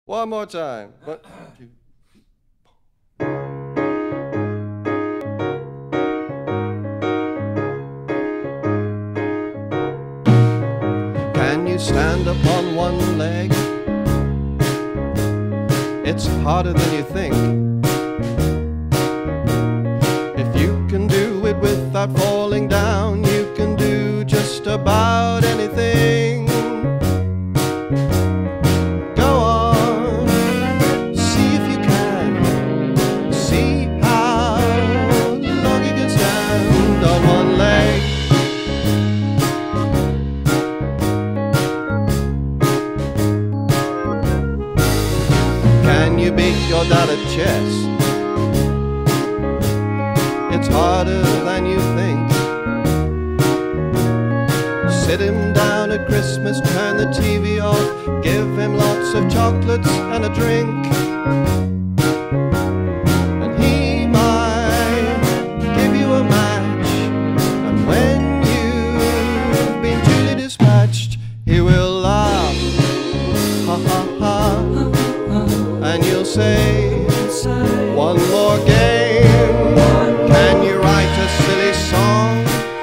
One more time. One, two. Can you stand up on one leg? It's harder than you think. If you can do it without falling down, you can do just about anything. Go on, see if you can. See how long you can stand on one leg. Can you beat your dad at chess? It's harder than you think. Sit him down at Christmas, turn the TV off, give him lots of chocolates and a drink. And he might give you a match, and when you've been duly dispatched, he will laugh, ha ha ha. And you'll say, one more game. Can you write a silly song?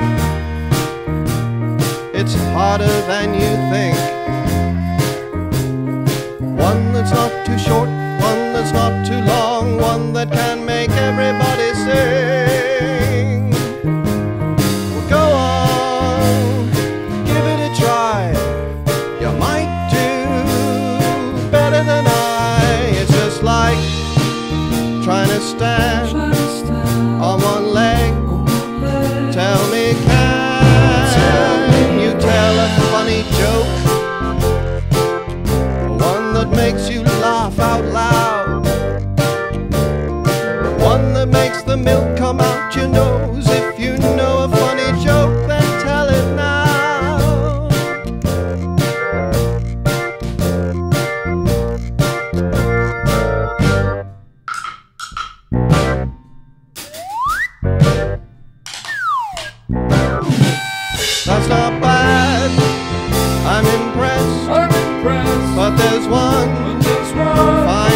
It's harder than you think. One that's not too short, one that's not too long, one that can make everybody sing. Well, go on, give it a try. You might do better than I. It's just like trying to stand on one leg. Tell me, can you tell a funny joke? One that makes you laugh out loud, one that makes the milk come out your nose. If you know a funny joke, then tell it now. That's not bad, I'm impressed, but there's one